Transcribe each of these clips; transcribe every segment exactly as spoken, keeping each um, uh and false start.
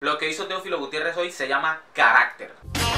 Lo que hizo Teófilo Gutiérrez hoy se llama carácter.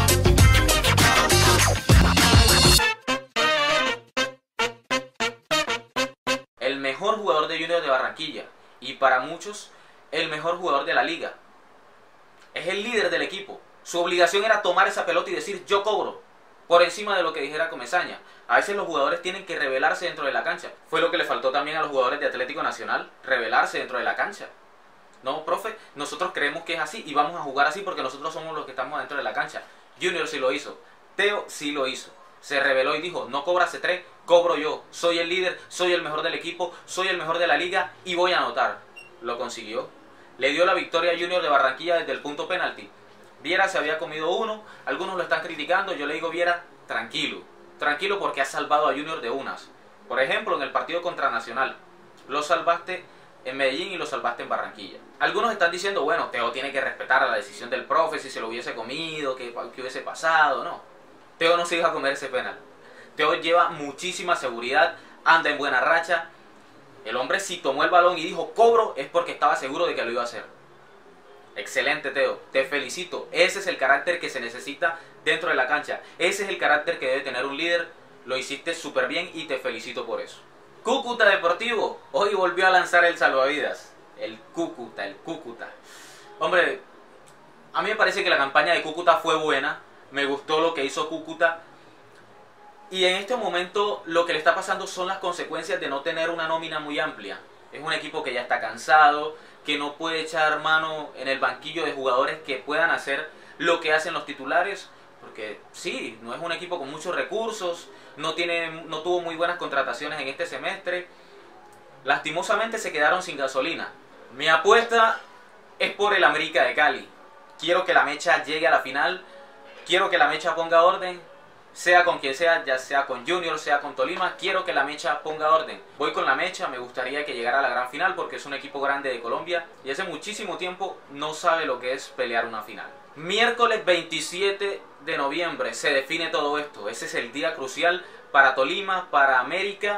El mejor jugador de Junior de Barranquilla y para muchos el mejor jugador de la liga. Es el líder del equipo. Su obligación era tomar esa pelota y decir yo cobro, por encima de lo que dijera Comesaña. A veces los jugadores tienen que revelarse dentro de la cancha. Fue lo que le faltó también a los jugadores de Atlético Nacional, revelarse dentro de la cancha. No, profe, nosotros creemos que es así y vamos a jugar así porque nosotros somos los que estamos dentro de la cancha. Junior sí lo hizo, Teo sí lo hizo. Se reveló y dijo, no cobra C tres, cobro yo. Soy el líder, soy el mejor del equipo, soy el mejor de la liga y voy a anotar. Lo consiguió. Le dio la victoria a Junior de Barranquilla desde el punto penalti. Viera se había comido uno, algunos lo están criticando, yo le digo Viera, tranquilo. Tranquilo porque has salvado a Junior de unas. Por ejemplo, en el partido contra Nacional, lo salvaste en Medellín y lo salvaste en Barranquilla. Algunos están diciendo, bueno, Teo tiene que respetar la decisión del profe, si se lo hubiese comido, que, que hubiese pasado, no. Teo no se iba a comer ese penal. Teo lleva muchísima seguridad, anda en buena racha. El hombre si tomó el balón y dijo cobro es porque estaba seguro de que lo iba a hacer. Excelente, Teo, te felicito. Ese es el carácter que se necesita dentro de la cancha. Ese es el carácter que debe tener un líder. Lo hiciste súper bien y te felicito por eso. Cúcuta Deportivo, hoy volvió a lanzar el salvavidas. El Cúcuta, el Cúcuta. Hombre, a mí me parece que la campaña de Cúcuta fue buena. Me gustó lo que hizo Cúcuta. Y en este momento lo que le está pasando son las consecuencias de no tener una nómina muy amplia. Es un equipo que ya está cansado, que no puede echar mano en el banquillo de jugadores que puedan hacer lo que hacen los titulares. Porque sí, no es un equipo con muchos recursos, no, tiene, no tuvo muy buenas contrataciones en este semestre. Lastimosamente se quedaron sin gasolina. Mi apuesta es por el América de Cali. Quiero que la Mecha llegue a la final, quiero que la Mecha ponga orden, sea con quien sea, ya sea con Junior, sea con Tolima, quiero que la Mecha ponga orden. Voy con la Mecha, me gustaría que llegara a la gran final porque es un equipo grande de Colombia y hace muchísimo tiempo no sabe lo que es pelear una final. Miércoles veintisiete de noviembre se define todo esto. Ese es el día crucial para Tolima, para América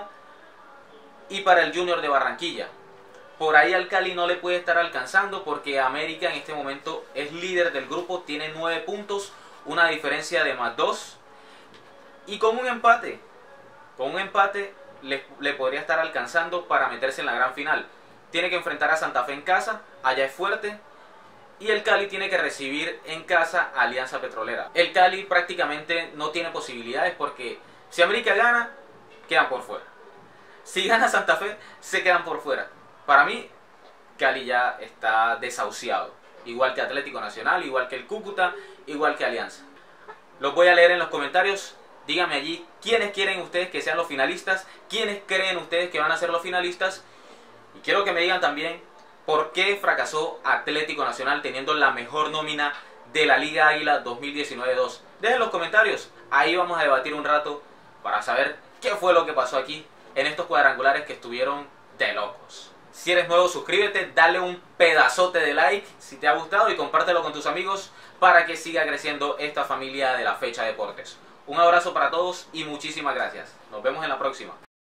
y para el Junior de Barranquilla. Por ahí al Cali no le puede estar alcanzando porque América en este momento es líder del grupo, tiene nueve puntos, una diferencia de más dos. Y con un empate, con un empate le, le podría estar alcanzando para meterse en la gran final. Tiene que enfrentar a Santa Fe en casa, allá es fuerte. Y el Cali tiene que recibir en casa a Alianza Petrolera. El Cali prácticamente no tiene posibilidades porque si América gana, quedan por fuera. Si gana Santa Fe, se quedan por fuera. Para mí, Cali ya está desahuciado. Igual que Atlético Nacional, igual que el Cúcuta, igual que Alianza. Los voy a leer en los comentarios. Díganme allí quiénes quieren ustedes que sean los finalistas, quiénes creen ustedes que van a ser los finalistas. Y quiero que me digan también por qué fracasó Atlético Nacional teniendo la mejor nómina de la Liga Águila dos mil diecinueve dos. Dejen los comentarios, ahí vamos a debatir un rato para saber qué fue lo que pasó aquí en estos cuadrangulares que estuvieron de locos. Si eres nuevo, suscríbete, dale un pedazote de like si te ha gustado y compártelo con tus amigos para que siga creciendo esta familia de la Fecha Deportes. Un abrazo para todos y muchísimas gracias. Nos vemos en la próxima.